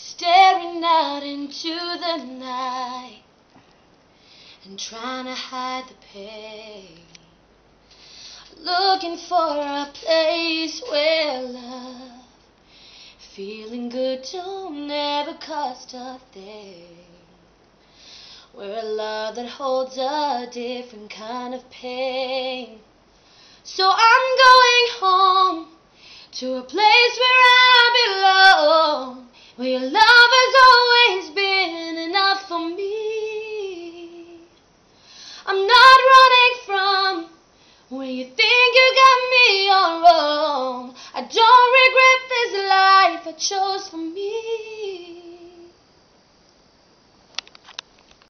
staring out into the night and trying to hide the pain, looking for a place where love, feeling good don't ever cost a thing, where a love that holds a different kind of pain. So I'm going home to a place where I belong, where your love has always been enough for me. I'm not running from where you think you got me all wrong. I don't regret this life I chose for me.